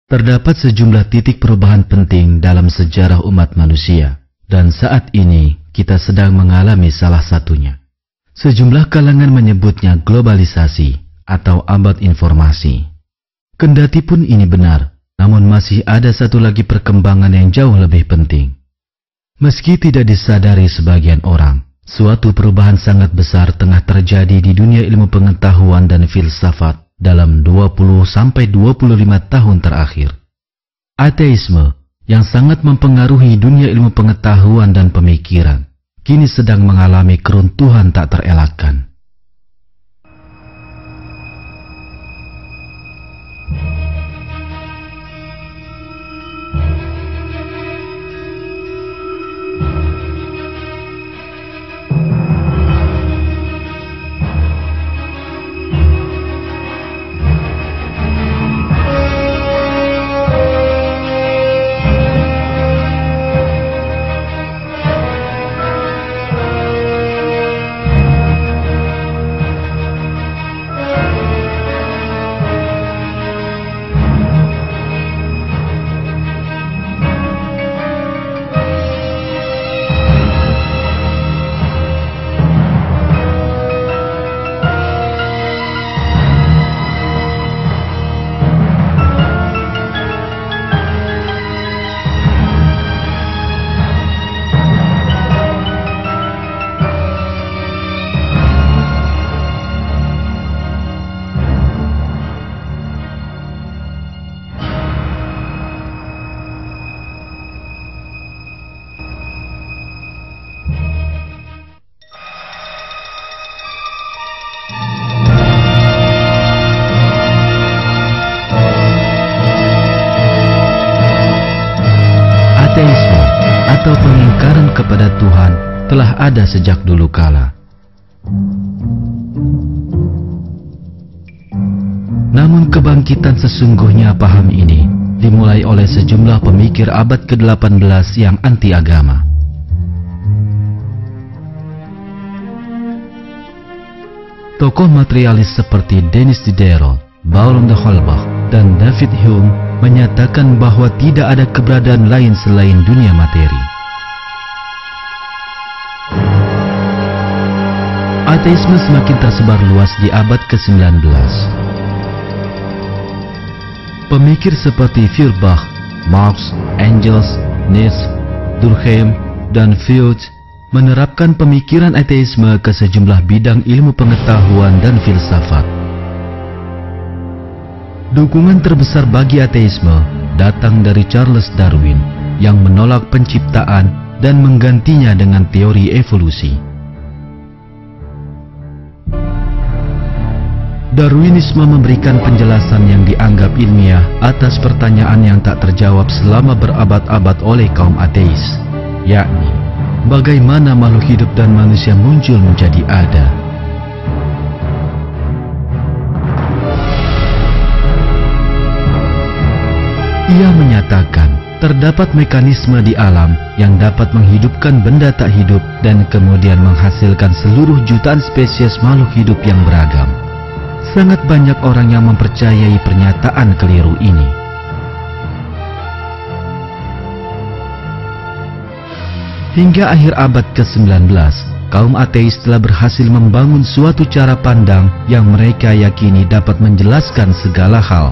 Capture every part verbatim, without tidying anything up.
Terdapat sejumlah titik perubahan penting dalam sejarah umat manusia, dan saat ini kita sedang mengalami salah satunya. Sejumlah kalangan menyebutnya globalisasi atau abad informasi. Kendati pun ini benar, namun masih ada satu lagi perkembangan yang jauh lebih penting. Meski tidak disadari sebagian orang, suatu perubahan sangat besar tengah terjadi di dunia ilmu pengetahuan dan filsafat dalam dua puluh sampai dua puluh lima tahun terakhir. Ateisme yang sangat mempengaruhi dunia ilmu pengetahuan dan pemikiran kini sedang mengalami keruntuhan tak terelakkan. Ateisme atau pengingkaran kepada Tuhan telah ada sejak dulu kala. Namun kebangkitan sesungguhnya paham ini dimulai oleh sejumlah pemikir abad ke delapan belas yang anti agama. Tokoh materialis seperti Denis Diderot, Baron de Holbach, dan David Hume menyatakan bahwa tidak ada keberadaan lain selain dunia materi. Ateisme semakin tersebar luas di abad ke sembilan belas. Pemikir seperti Feuerbach, Marx, Engels, Nietzsche, Durkheim, dan Freud menerapkan pemikiran ateisme ke sejumlah bidang ilmu pengetahuan dan filsafat. Dukungan terbesar bagi ateisme datang dari Charles Darwin yang menolak penciptaan dan menggantinya dengan teori evolusi. Darwinisme memberikan penjelasan yang dianggap ilmiah atas pertanyaan yang tak terjawab selama berabad-abad oleh kaum ateis, yakni bagaimana makhluk hidup dan manusia muncul menjadi ada. Ia menyatakan terdapat mekanisme di alam yang dapat menghidupkan benda tak hidup dan kemudian menghasilkan seluruh jutaan spesies makhluk hidup yang beragam. Sangat banyak orang yang mempercayai pernyataan keliru ini. Hingga akhir abad ke sembilan belas, kaum ateis telah berhasil membangun suatu cara pandang yang mereka yakini dapat menjelaskan segala hal.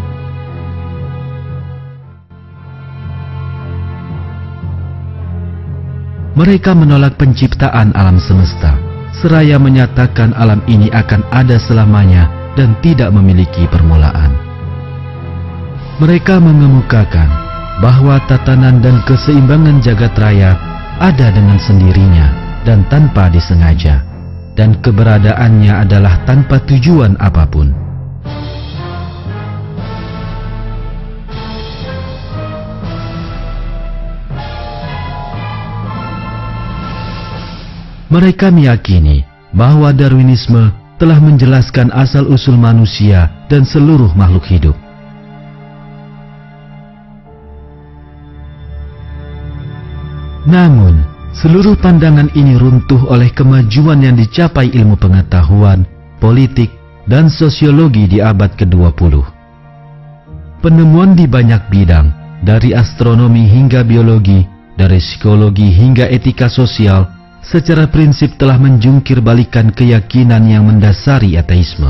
Mereka menolak penciptaan alam semesta, seraya menyatakan alam ini akan ada selamanya dan tidak memiliki permulaan. Mereka mengemukakan bahwa tatanan dan keseimbangan jagat raya ada dengan sendirinya dan tanpa disengaja, dan keberadaannya adalah tanpa tujuan apapun. Mereka meyakini bahwa Darwinisme telah menjelaskan asal-usul manusia dan seluruh makhluk hidup. Namun, seluruh pandangan ini runtuh oleh kemajuan yang dicapai ilmu pengetahuan, politik, dan sosiologi di abad ke dua puluh. Penemuan di banyak bidang, dari astronomi hingga biologi, dari psikologi hingga etika sosial, secara prinsip telah menjungkir balikan keyakinan yang mendasari ateisme.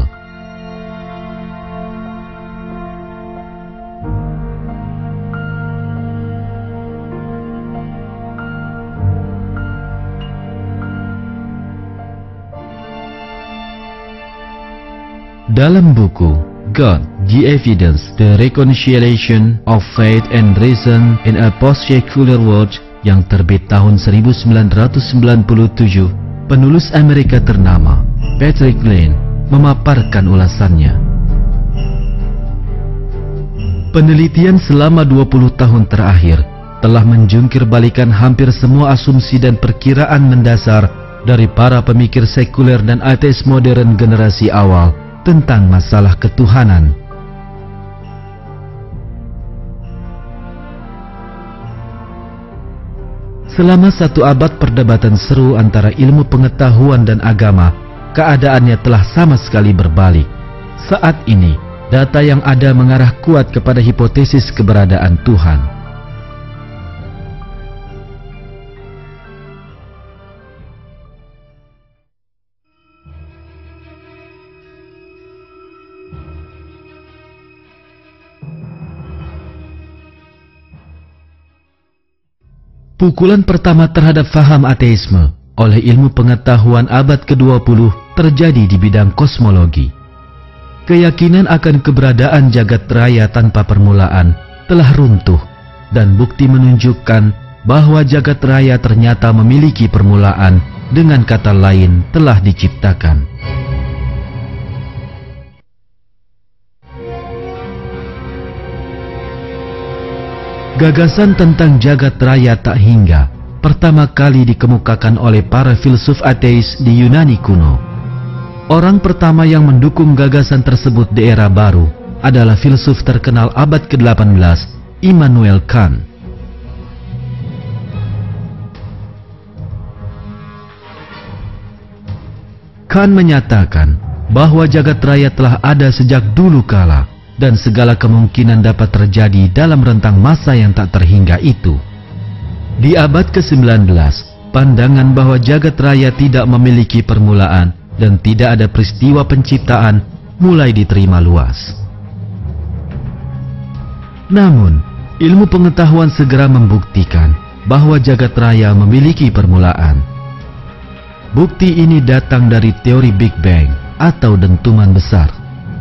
Dalam buku God, the Evidence, The Reconciliation of Faith and Reason in a Post-Secular World yang terbit tahun seribu sembilan ratus sembilan puluh tujuh, penulis Amerika ternama Patrick Lane memaparkan ulasannya. Penelitian selama dua puluh tahun terakhir telah menjungkir balikan hampir semua asumsi dan perkiraan mendasar dari para pemikir sekuler dan ateis modern generasi awal tentang masalah ketuhanan. Selama satu abad perdebatan seru antara ilmu pengetahuan dan agama, keadaannya telah sama sekali berbalik. Saat ini, data yang ada mengarah kuat kepada hipotesis keberadaan Tuhan. Pukulan pertama terhadap faham ateisme oleh ilmu pengetahuan abad kedua puluh terjadi di bidang kosmologi. Keyakinan akan keberadaan jagat raya tanpa permulaan telah runtuh, dan bukti menunjukkan bahwa jagat raya ternyata memiliki permulaan, dengan kata lain telah diciptakan. Gagasan tentang jagat raya tak hingga pertama kali dikemukakan oleh para filsuf ateis di Yunani kuno. Orang pertama yang mendukung gagasan tersebut di era baru adalah filsuf terkenal abad ke delapan belas, Immanuel Kant. Kant menyatakan bahwa jagat raya telah ada sejak dulu kala, dan segala kemungkinan dapat terjadi dalam rentang masa yang tak terhingga itu. Di abad ke sembilan belas, pandangan bahwa jagat raya tidak memiliki permulaan dan tidak ada peristiwa penciptaan mulai diterima luas. Namun, ilmu pengetahuan segera membuktikan bahwa jagat raya memiliki permulaan. Bukti ini datang dari teori Big Bang atau dentuman besar.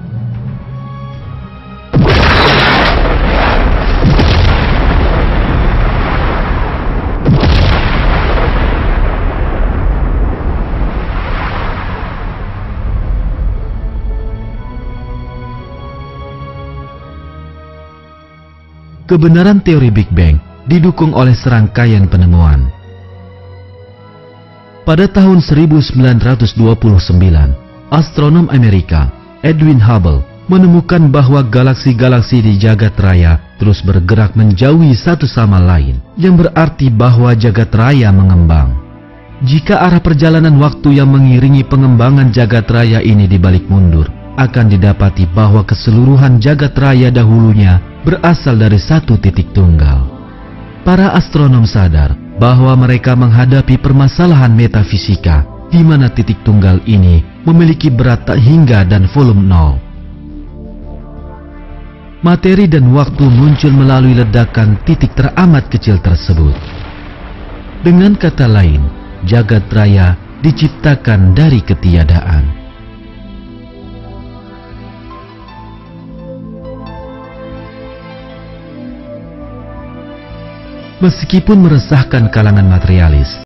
Kebenaran teori Big Bang didukung oleh serangkaian penemuan. Pada tahun seribu sembilan ratus dua puluh sembilan, astronom Amerika Edwin Hubble menemukan bahwa galaksi-galaksi di jagat raya terus bergerak menjauhi satu sama lain, yang berarti bahwa jagat raya mengembang. Jika arah perjalanan waktu yang mengiringi pengembangan jagat raya ini dibalik mundur, akan didapati bahwa keseluruhan jagat raya dahulunya berasal dari satu titik tunggal. Para astronom sadar bahwa mereka menghadapi permasalahan metafisika di mana titik tunggal ini memiliki berat tak hingga dan volume nol. Materi dan waktu muncul melalui ledakan titik teramat kecil tersebut. Dengan kata lain, jagat raya diciptakan dari ketiadaan. Meskipun meresahkan kalangan materialis,